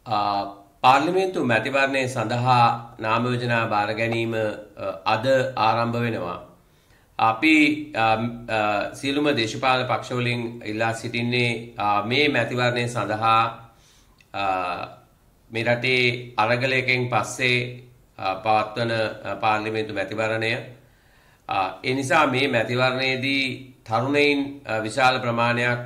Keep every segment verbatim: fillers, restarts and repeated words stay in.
පාර්ලිමේන්තු මැතිවරණය සඳහා නාම යෝජනා බාර ගැනීම අද ආරම්භ වෙනවා. අපි සියලුම දේශපාලන පක්ෂ වලින් ඉල්ලා සිටින්නේ මේ මැතිවරණය සඳහා මේ රටේ අරගලයකින් පස්සේ පවත්වන පාර්ලිමේන්තු මැතිවරණය. ඒ නිසා මේ මැතිවරණයේදී තරුණයින් විශාල ප්‍රමාණයක්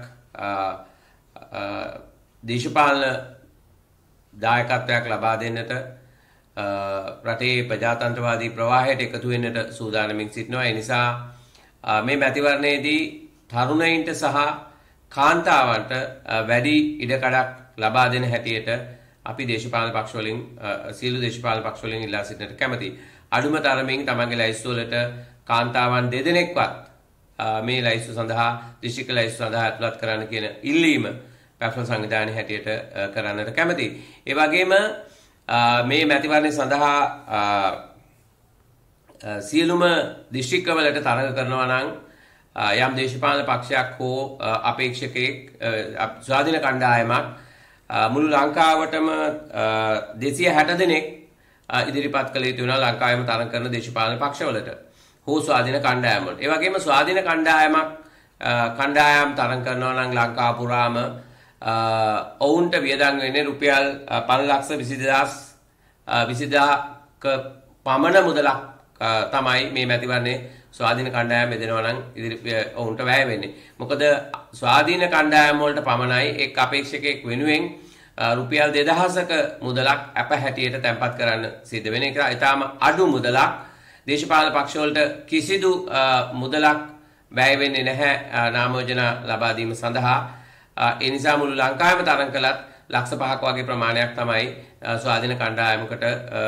දේශපාලන දායකත්වයක් ලබා දෙන්නට රටේ ප්‍රජාතන්ත්‍රවාදී ප්‍රවාහයට එකතු වෙන්නට සූදානමින් සිටිනවා. ඒ නිසා මේ මැතිවරණයේදී තරුණයින්ට සහ කාන්තාවන්ට වැඩි ඉඩකඩක් ලබා දෙන හැටියට අපි දේශපාලන පක්ෂ වලින් සියලු දේශපාලන පක්ෂ වලින් ඉල්ලා සිටින්නට කැමැතියි. අඩුම තරමින් තමන්ගේ ලයිස්තු වලට කාන්තාවන් දෙදෙනෙක්වත් මේ ලයිස්තු සඳහා දිශික ලයිස්තු සඳහා ඇතුළත් කරන්න කියන ඉල්ලීම පැවැත්ම සංවිධානයේ හැටියට කරන්නට කැමැතියි. ඒ වගේම මේ මැතිවරණය සඳහා සියලුම දිස්ත්‍රික්කවලට තරඟ කරනවා නම් යම් දේශපාලන පක්ෂයක් හෝ අපේක්ෂකෙක් ස්වාධීන කණ්ඩායමක් මුළු ලංකාවටම දෙසිය හැට දෙනෙක් ඉදිරිපත් කළ යුතු වෙනවා ලංකාවේම තරඟ කරන දේශපාලන පක්ෂවලට හෝ ස්වාධීන කණ්ඩායම් වලට. ඒ වගේම ස්වාධීන කණ්ඩායමක් කණ්ඩායම් තරඟ කරනවා නම් ලංකාව පුරාම ඔවුන්ට වියදම් වෙන්නේ රුපියල් පන්ලක්ෂ විසිදාහක පමණ මුදලක් තමයි මේ මැතිවරණේ ස්වාධීන කණ්ඩායම් බෙදෙනවා නම් ඉදිරි ඔවුන්ට වැය වෙන්නේ. මොකද ස්වාධීන කණ්ඩායම් වලට පමණයි එක් අපේක්ෂකෙක් වෙනුවෙන් රුපියල් දෙදහසක මුදලක් අප හැටියට තැන්පත් කරන්න සිද්ධ වෙන එක. ඊටාම අඩු මුදලක්. දේශපාලන පක්ෂ වලට කිසිදු මුදලක් වැය වෙන්නේ නැහැ නාම යෝජනා ලබා දීම සඳහා. ඒ නිසා මුළු ලංකාවෙම තරඟ කළත් ලක්ෂ පහක් වගේ ප්‍රමාණයක් තමයි ස්වාධීන කණ්ඩායමකට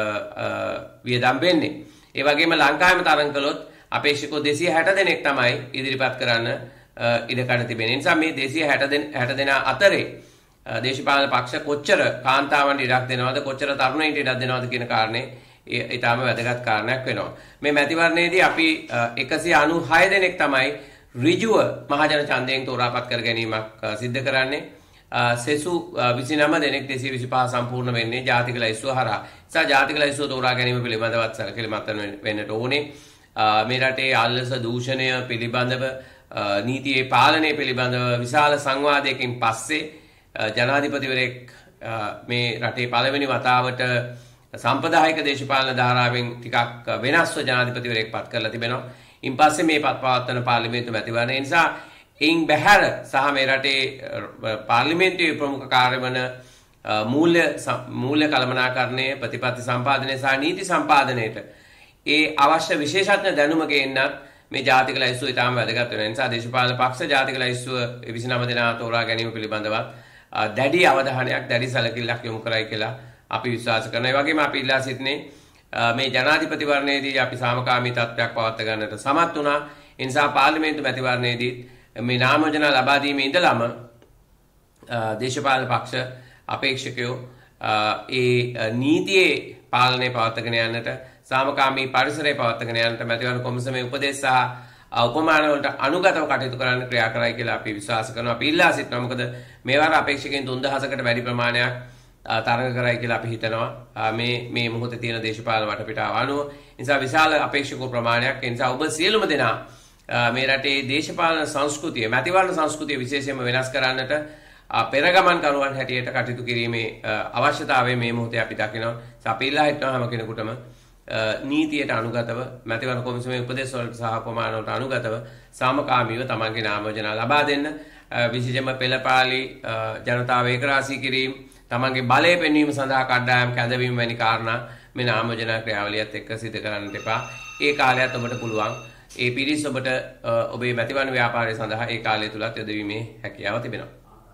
වියදම් වෙන්නේ. ඒ වගේම ලංකාවෙම තරඟ කළොත් අපේක්ෂකෝ දෙසිය හැට දෙනෙක් තමයි ඉදිරිපත් කරන්න ඉඩකඩ තිබෙන්නේ. ඒ නිසා මේ දෙසිය හැට දෙනා අතරේ දේශපාලන පක්ෂ කොච්චර කාන්තාවන්ට ඉඩක් දෙනවද කොච්චර තරුණයින්ට ඉඩක් දෙනවද කියන කාරණේ ඊටාම වැදගත් කාරණයක් වෙනවා. මේ මැතිවරණයේදී අපි එකසිය අනූහය දෙනෙක් තමයි ඍජුව මහජන ඡන්දයෙන් තෝරාපත් කර ගැනීමක් සිද්ධ කරන්නේ. සෙසු විසිනම දෙනෙක් දෙසිය විසිපහ සම්පූර්ණ වෙන්නේ ජාතික ලයිස්තුව හරහා. නිසා ජාතික ලයිස්තුව තෝරා ගැනීම පිළිබඳවත් සැලකිලිමත් වෙන්නට ඕනේ. මේ රටේ ආල්ලස දූෂණය පිළිබඳව නීතියේ පාලනය පිළිබඳව විශාල සංවාදයකින් පස්සේ ජනාධිපතිවරයෙක් මේ රටේ පළවෙනි වතාවට සම්ප්‍රදායික දේශපාලන ධාරාවෙන් ටිකක් වෙනස්ව ජනාධිපතිවරයෙක් පත් කරලා තිබෙනවා. ඉන් පස්සේ මේ පත් පවත්වන පාර්ලිමේන්තු මැතිවරණය නිසා එයින් බැහැර සහ මේ රටේ පාර්ලිමේන්තුවේ ප්‍රමුඛ කාර්ය වන මූල්‍ය මූල්‍ය කළමනාකරණය ප්‍රතිපත්ති සම්පාදනය සහ නීති සම්පාදනයේට ඒ අවශ්‍ය විශේෂඥ දැනුම ගේන්නත් මේ ජාතික ලයිස්තුව ඉතාම වැදගත් වෙනවා. ඒ නිසා දේශපාලන පක්ෂ ජාතික ලයිස්තුව විසිනම දෙනා තෝරා ගැනීම පිළිබඳවත් දැඩි අවධානයක් දැඩි සැලකිල්ලක් යොමු කරයි කියලා අපි විශ්වාස කරනවා. ඒ වගේම අපි ඉල්ලා සිටින්නේ මේ ජනාධිපතිවරණයේදී අපි සාමකාමී තත්ත්වයක් පවත්වා ගන්නට සමත් වුණා. ඒ නිසා පාර්ලිමේන්තු මැතිවරණයේදී මේ නාම යෝජනා ලබා දීමේ ඉඳලම දේශපාලන පක්ෂ අපේක්ෂකයෝ ඒ නීතියේ පාලනය පවත්වාගෙන යන්නට සාමකාමී පරිසරය පවත්වාගෙන යන්නට මැතිවරණ කොමිසමේ උපදෙස් සහ උපමාන වලට අනුගතව කටයුතු කරන්න ක්‍රියා කරයි කියලා අපි විශ්වාස කරනවා. අපි ඉල්ලා සිටිනවා. මොකද මේවාර අපේක්ෂකයන් තුන්දහසකට වැඩි ප්‍රමාණයක් තරඟ කරයි කියලා අපි හිතනවා මේ මේ මොහොතේ තියෙන දේශපාලන වටපිටාව අනුව. නිසා විශාල අපේක්ෂක ප්‍රමාණයක්. ඒ නිසා ඔබ සියලුම දෙනා මේ රටේ දේශපාලන සංස්කෘතිය මැතිවරණ සංස්කෘතිය විශේෂයෙන්ම වෙනස් කරන්නට පෙරගමන් කරුවන් හැටියට කටයුතු කිරීමේ අවශ්‍යතාවය මේ මොහොතේ අපි දකිනවා. අපි ඉල්ලා හිටනවා හැම කෙනෙකුටම නීතියට අනුගතව මැතිවරණ කොමිසමේ උපදෙස් වලට සහ ප්‍රමාණ වලට අනුගතව සාමකාමීව තමන්ගේ නාම යෝජනා ලබා දෙන්න. විශේෂයෙන්ම පෙළපාලි ජනතාව ඒකරාශී කිරීම තමන්ගේ බලය පෙන්වීම සඳහා කණ්ඩායම් කැඳවීම වැනි කාරණා මේ නාම යෝජනා ක්‍රියාවලියත් එක්ක සිදු කරන්නට එපා. ඒ කාලයත් ඔබට පුළුවන්. ඒ පිරිස ඔබට ඔබේ මැතිවරණ ව්‍යාපාරය සඳහා ඒ කාලය තුලත් යොදවීමේ හැකියාව තිබෙනවා.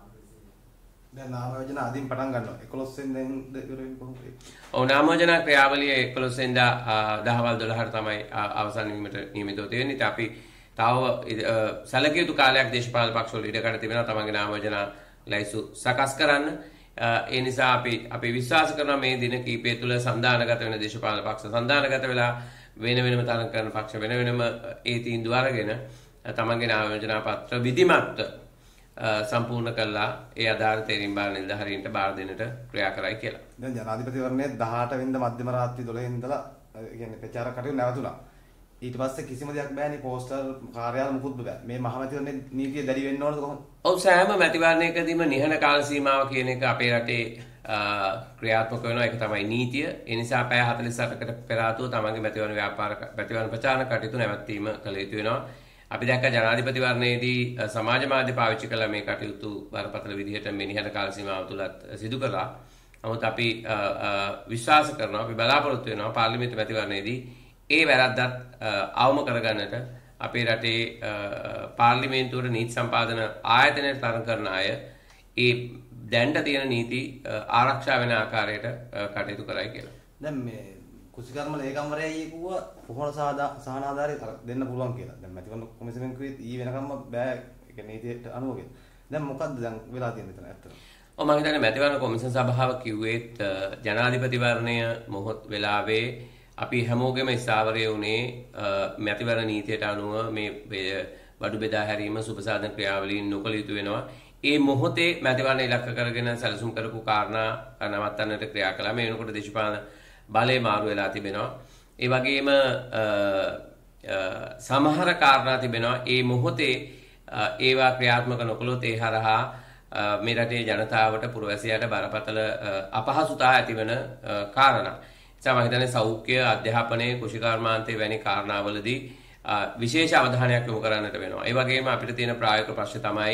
දැන් නාම යෝජනා අදින් පටන් ගන්නවා. එකොළොස් වෙනිදාද ඉවර වෙන්නේ කොහොමද? ඔව් නාම යෝජනා ක්‍රියාවලිය එකොළොස් වෙනිදා දහවල් දොළහට තමයි අවසන් වීමට නියමිතව තියෙන්නේ. ඉතින් අපි තව සැලකිය යුතු කාලයක් දේශපාලන පක්ෂවල ඉඩකඩ තිබෙනවා තමන්ගේ නාම යෝජනා ලයිස්තු සකස් කරන්න. ඒ නිසා අපි අපි විශ්වාස කරනවා මේ දින කීපය තුළ සන්දානගත වෙන දේශපාලන පක්ෂ සන්දානගත වෙලා වෙන වෙනම තරඟ කරන පක්ෂ වෙන වෙනම ඒ තීන්දුව අරගෙන තමන්ගේ නාම යෝජනා පත්‍ර විධිමත්ව සම්පූර්ණ කළා ඒ අදාළ තේරීම් බාර නිලධාරීන්ට බාර දෙන්නට ක්‍රියා කරයි කියලා. දැන් ජනාධිපතිවරණයේ දහඅට වෙනිදා මධ්‍යම රාත්‍රී දොළහ ඉඳලා කියන්නේ ප්‍රචාර කටයුතු නැවතුණා. ඊට පස්සේ කිසිම දෙයක් බෑනේ පෝස්ටර් කාර්යාල මුකුත් බෑ. මේ මහමැතිවරණයේ නීතිය දැඩි වෙන්න ඕනද කොහොමද? ඔව් සෑම මැතිවරණයකදීම නිහඬ කාල සීමාව කියන එක අපේ රටේ ක්‍රියාත්මක වෙනවා. ඒක තමයි නීතිය. ඒ නිසා පැය හතළිස් අටකට පෙර ආතුව තමන්ගේ මැතිවරණ ව්‍යාපාර මැතිවරණ ප්‍රචාරණ කටයුතු නැවැත්වීම කළ යුතු වෙනවා. අපි දැක්ක ජනාධිපතිවරණයේදී සමාජ මාධ්‍ය පාවිච්චි කළ මේ කටයුතු බරපතල විදිහට මේ නිහඬ කාල සීමාව තුලත් සිදු කළා. නමුත් අපි විශ්වාස කරනවා අපි බලාපොරොත්තු වෙනවා පාර්ලිමේන්තු මැතිවරණයේදී ඒ වැරද්දත් අවම කරගන්නට අපේ රටේ පාර්ලිමේන්තුවේ නීති සම්පාදන ආයතනයට තරඟ කරන අය ඒ දැන්ට තියෙන නීති ආරක්ෂා වෙන ආකාරයට කටයුතු කරයි කියලා. දැන් මේ කුසිකර්ම ලේකම්වරයයි කිව්වා කොහොමද සහන ආධාරය දෙන්න පුළුවන් කියලා. දැන් මැතිවරණ කොමිසමෙන් කිව්වෙත් ඊ වෙනකම්ම බෑ ඒක නීතියට අනුව කියලා. දැන් මොකද්ද දැන් වෙලා තියෙන්නේ මෙතන ඇත්තට? ඔව් මම හිතන්නේ මැතිවරණ කොමිසම් සභාව කිව්වෙත් ජනාධිපතිවරණය මොහොත් වෙලාවේ අපි හැමෝගෙම ස්ථාවරය වුණේ මැතිවරණ නීතියට අනුව මේ බඩු බෙදා හැරීම සුබසාධන ක්‍රියාවලීන් නොකළ යුතු වෙනවා. ඒ මොහොතේ මැතිවරණ ඉලක්ක කරගෙන සැලසුම් කරපු කාරණා නවත්තන්නට ක්‍රියා කළා. මේ වෙනකොට දේශපාලන බලය මාරු වෙලා තිබෙනවා. ඒ වගේම සමහර කාරණා තිබෙනවා. ඒ මොහොතේ ඒවා ක්‍රියාත්මක නොකළොත් ඒ හරහා මේ රටේ ජනතාවට පුරවැසියාට බරපතල අපහසුතාව ඇතිවන කාරණා. ඒ මම හිතන්නේ සෞඛ්‍ය අධ්‍යාපනයේ කුෂිකර්මාන්තයේ වැනි කාරණාවලදී විශේෂ අවධානයක් යොමු කරන්නට වෙනවා. ඒ වගේම අපිට තියෙන ප්‍රායෝගික ප්‍රශ්න තමයි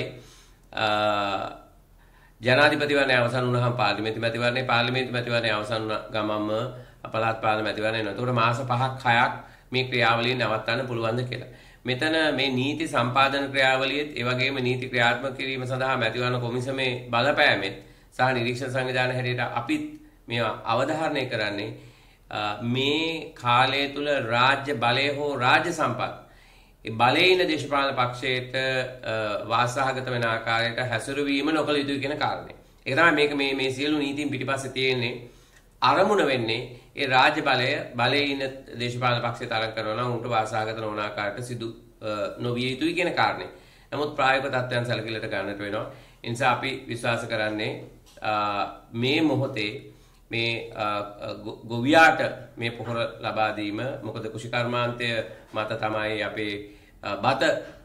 ජනාධිපතිවරණය අවසන් වුණාම පාර්ලිමේන්තු මැතිවරණය පාර්ලිමේන්තු මැතිවරණය අවසන් ගමම්ම පළාත් පාලන මැතිවරණය වෙනවා. ඒකට මාස පහක් හයක් මේ ක්‍රියාවලිය නවත්තන්න පුළුවන්ද කියලා. මෙතන මේ නීති සම්පාදන ක්‍රියාවලියෙත් ඒ වගේම නීති ක්‍රියාත්මක කිරීම සඳහා මැතිවරණ කොමිසමේ බලපෑමෙත් සහ නිරීක්ෂණ සංවිධාන හැටියට අපිත් මේවා අවධාරණය කරන්නේ මේ කාලය තුල රාජ්‍ය බලය හෝ රාජ්‍ය සම්පත් ඒ බලයින දේශපාලන පක්ෂයට වාසහගත වෙන ආකාරයට හැසිරවීම නොකළ යුතුයි කියන කාරණය. ඒක තමයි මේක මේ මේ සියලු නීතීන් පිටිපස්සේ තියෙන්නේ අරමුණ වෙන්නේ ඒ රාජ්‍ය බලය බලයින දේශපාලන පක්ෂයට තරඟ කරනවා නම් උන්ට වාසහගත නොවන ආකාරයට සිදු නොවිය යුතුයි කියන කාරණේ. නමුත් ප්‍රායෝගික තත්ත්වයන් සැලකිල්ලට ගන්නට වෙනවා. ඒ නිසා අපි විශ්වාස කරන්නේ මේ මොහොතේ මේ ගොවියාට මේ පොහොර ලබා දීම මොකද කුෂිකර්මාන්තය මත තමයි අපේ බත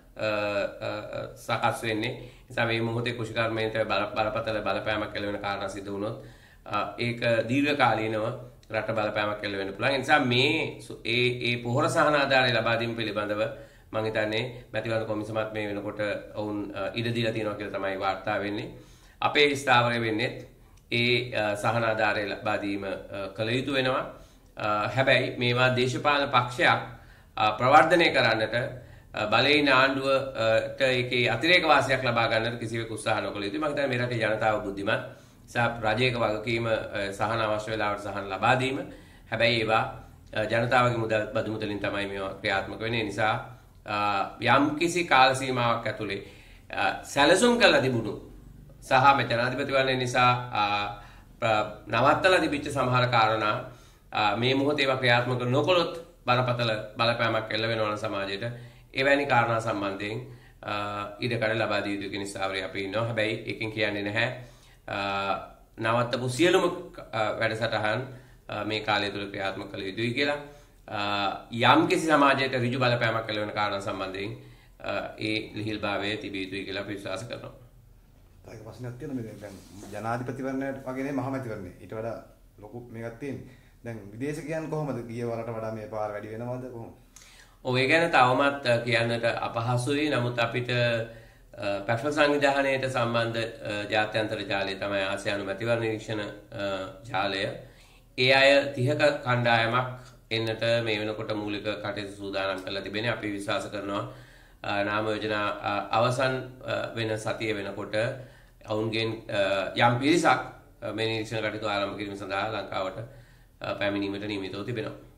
සකස් වෙන්නේ. නිසා මේ මොහොතේ කුෂිකර්මාන්තය බලපතල බලපෑමක් කෙල වෙන කාරණා සිදු වුණොත් ඒක දීර්ඝකාලීනව රට බලපෑමක් කෙල වෙන්න පුළුවන්. ඒ නිසා මේ ඒ ඒ පොහොර සහන ආධාරය ලබා දීම පිළිබඳව මම හිතන්නේ මැතිවරණ කොමිසමත් මේ වෙනකොට ඔවුන් ඉඩ දීලා තියෙනවා කියලා තමයි වාර්තා වෙන්නේ. අපේ ස්ථාවරය වෙන්නේ ඒ සහන ආධාරය ලබා දීම කළ යුතු වෙනවා. හැබැයි මේවා දේශපාලන පක්ෂයක් ප්‍රවර්ධනය කරන්නට බලයින ආණ්ඩුවට ඒකේ අතිරේක වාසියක් ලබා ගන්නට කිසිවෙක උත්සාහ නොකළ යුතුයි. මම හිතන්නේ මේ රටේ ජනතාව බුද්ධිමත්. සහ රජයක වගකීම සහන අවශ්‍ය වෙලාවට සහන ලබා දීම. හැබැයි ඒවා ජනතාවගේ මුදල් බදු මුදලින් තමයි මේවා ක්‍රියාත්මක වෙන්නේ. නිසා යම් කිසි කාල සීමාවක් ඇතුලේ සැලසුම් කළ තිබුණු සහ මේ ජනාධිපතිවරණය නිසා නවත්තලා තිබිච්ච සමහර කාරණා මේ මොහොතේ ඒවා ක්‍රියාත්මක නොකළොත් බරපතල බලපෑමක් එල්ල වෙනවා සමාජයට. එවැනි කාරණා සම්බන්ධයෙන් ඉඩකඩ ලබා දිය යුතු කියන ස්ථාවරය අපි ඉන්නවා. හැබැයි එකකින් කියන්නේ නැහැ නවත්තපු සියලුම වැඩසටහන් මේ කාලය තුල ක්‍රියාත්මක කළ යුතුයි කියලා. යම් කිසි සමාජයක ඍජු බලපෑමක් කළ වෙන කාරණා සම්බන්ධයෙන් ඒ ලිහිල්භාවය තිබිය යුතුයි කියලා අපි විශ්වාස කරනවා. ඒක ප්‍රශ්නයක් තියෙනවා මේ දැන් ජනාධිපතිවරණයට වගේ නේ මහමැතිවරණය. ඊට වඩා ලොකු මේකක් තියෙන්නේ. දැන් විදේශිකයන් කොහොමද ගිය වරට වඩා මේ පාර වැඩි වෙනවද කොහොමද? ඔව් ඒ ගැන තවමත් කියන්නට අපහසුයි. නමුත් අපිට පැට්‍රල් සංවිධානයට සම්බන්ධ ජාත්‍යන්තර ජාලය තමයි ආසියානු මැතිවරණ නිරීක්ෂණ ජාලය. ඒ අය තිහක කණ්ඩායමක් එන්නට මේ වෙනකොට මූලික කටයුතු සූදානම් කරලා තිබෙනවා. අපි විශ්වාස කරනවා නාම යෝජනා අවසන් වෙන සතිය වෙනකොට ඔවුන්ගෙන් යම් පිරිසක් මේ නිරීක්ෂණ කටයුතු ආරම්භ කිරීම සඳහා ලංකාවට පැමිණීමට නියමිතව තිබෙනවා.